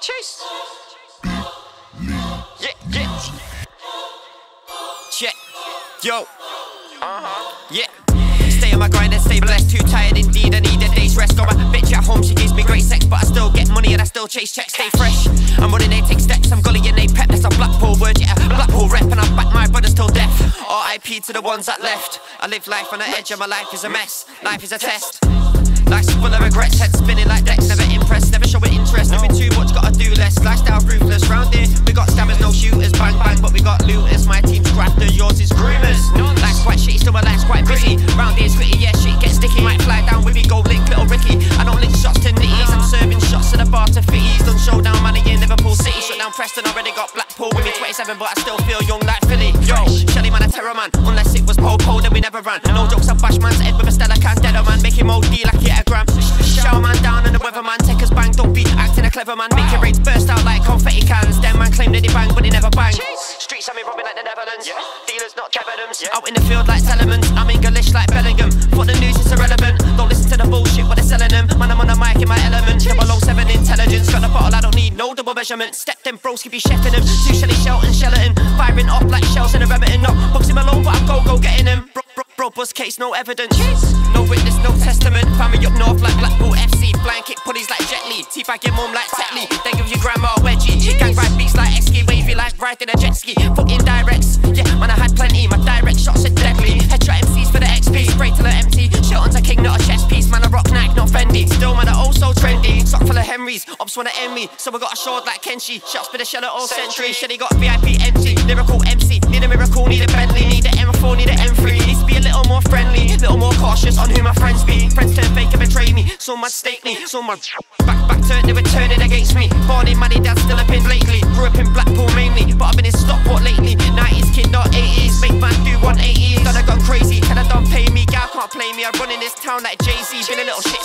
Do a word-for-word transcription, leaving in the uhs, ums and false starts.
Chase. Yeah, yeah. Check. Yo. Uh-huh. Yeah. Stay on my grind and stay blessed. Too tired indeed, I need a day's rest. Got my bitch at home, she gives me great sex, but I still get money and I still chase checks. Stay fresh. I'm running, they take steps. I'm gully and they pep. That's a Blackpool word, yeah. Blackpool rep, and I back my brothers till death. R I P to the ones that left. I live life on the edge, and my life is a mess. Life is a test. Life's full of regrets, head spinning like decks. Never impressed, never showing interest. Living too much, gotta do less. Lifestyle ruthless. Round here, we got stabbers, no shooters. Bang bang, but we got looters. My team's grafter, yours is groomers. Life's quite shitty, still my life's quite busy. Round here's gritty, yeah, shit gets sticky. Might fly down with me, go link little Ricky. I don't link shots to nitties. I'm serving shots to the bar to fitties. Done showdown, man, in Liverpool City. Shut down Preston, already got Blackpool with me. twenty-seven, but I still feel young like Philly. Yo, Shelly man, a terror man. Unless it was po-po, then we never ran. No jokes, I bash man's head with a Stella can. Deader man, make him O D like he had a gram. Shower man down and the weatherman, take us bang, don't be acting a clever man. Make your rates burst out like confetti cans. Them man claim that they bang, but they never bang. Streets have me robbing like the Netherlands. Yeah. Dealers not Kevinums. Yeah. Out in the field like Telemans. I'm English like Bellingham. For the news it's irrelevant. Don't listen to the bullshit what they're selling them. Man, I'm on the mic in my element. double oh seven intelligence. Got the bottle, I don't need no double measurement. Step them bros, keep you chefing them. Two Shelly, Shelton, Shelton. Firing off like shells in a rabbit and not boxing alone, but I go, go getting them. Bro, bro, bro, bust case, no evidence. No witness, no testament. Family up north like Blackpool F C. Blanket pulleys like Jet Li. Teabag your mum like Tetley. Then give your grandma a wedgie. Gang ride beats like Esky. Wavy like riding a jet ski. Foot in directs. Yeah, man, I had plenty. My direct shots are deadly. Headshot M Cs for the X P. Spray till they're empty. Shelton's a king, not a chess piece. Man, I rock Nike, not Fendi. Still, man, I oh so trendy. Sock full of Henrys. Ops wanna end me. So I got a sword like Kenshi. Shots for the shell at all century. Shelly got V I P empty. Lyrical M C. Need a miracle, need a Bentley. Need a M four, need a M three. Needs to be a little more friendly. Little more cautious on who my friends be. Friends turn fake and betray me. Some man stake me. Some man back, back turn, they were turning against me. Born in money, dad still up in lately. Grew up in Blackpool mainly, but I've been in Stockport lately. nineties kid, not eighties. Make man do one eighties. Done I gone crazy, and I don't pay me. Gal can't play me. I run in this town like Jay-Z. Been a little shit